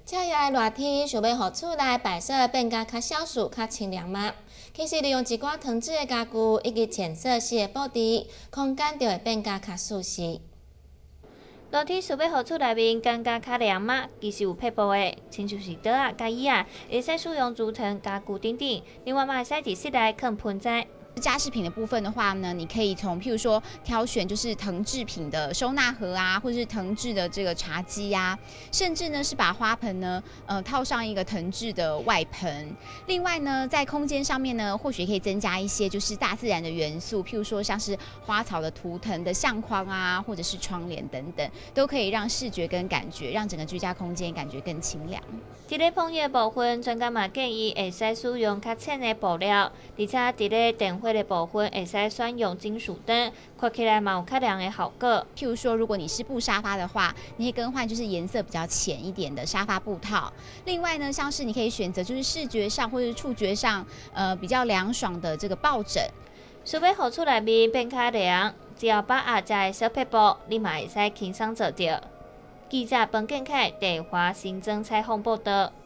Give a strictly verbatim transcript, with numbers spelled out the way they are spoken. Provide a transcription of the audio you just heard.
车业热天想要互厝内摆设变甲较消暑、较清凉吗？其实利用一寡藤制的家具以及浅色系的布置，空间就会变甲较舒适。 热天想要互厝内面感觉较凉吗？其实有撇步的，亲像是桌啊、甲椅啊，会使使用竹藤家具等等。另外嘛，会使伫室内放盆栽。 家饰品的部分的话呢，你可以从譬如说挑选就是藤制品的收纳盒啊，或者是藤制的这个茶几呀、啊，甚至呢是把花盆呢呃套上一个藤制的外盆。另外呢，在空间上面呢，或许也可以增加一些就是大自然的元素，譬如说像是花草的图腾的相框啊，或者是窗帘等等，都可以让视觉跟感觉，让整个居家空间感觉更清凉。 伫咧碰叶部分，专家嘛建议会使使用较浅的布料，而且伫咧电火的部分会使选用金属灯，看起来嘛有较亮的效果。 譬如说，如果你是布沙发的话，你可以更换就是颜色比较浅一点的沙发布套。另外呢，像是你可以选择就是视觉上或者是触觉上呃比较凉爽的这个抱枕。 想要互厝内面变较凉，只要把后遮的小撇步，你嘛会使轻松做到。记者彭建凯、地华新增采访报道。